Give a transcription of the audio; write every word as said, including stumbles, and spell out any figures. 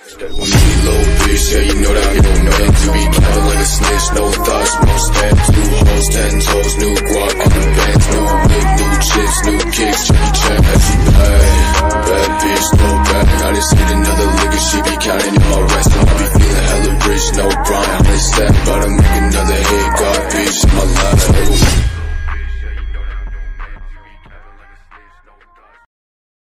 When you be low, bitch, yeah, you know that I don't know that. You be counting like a snitch, no thoughts, no stamps. New hoes, ten toes, new guap, new bands, new whip, new chips, new kicks, Jackie Chan, as you bad. Bad bitch, no bad. I just hit another lick and she be counting in my